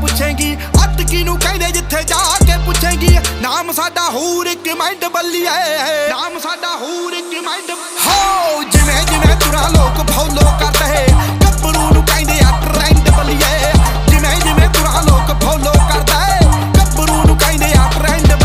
ਪੁੱਛੇਂਗੀ ਅਟਕੀ ਨੂੰ ਕਹਿੰਦੇ ਜਿੱਥੇ ਜਾ ਕੇ ਪੁੱਛੇਂਗੀ ਨਾਮ ਸਾਡਾ ਹੂਰ ਇੱਕ ਮਿੰਟ ਬੱਲੀਏ ਨਾਮ ਸਾਡਾ ਹੂਰ ਇੱਕ ਮਿੰਟ ਹੋ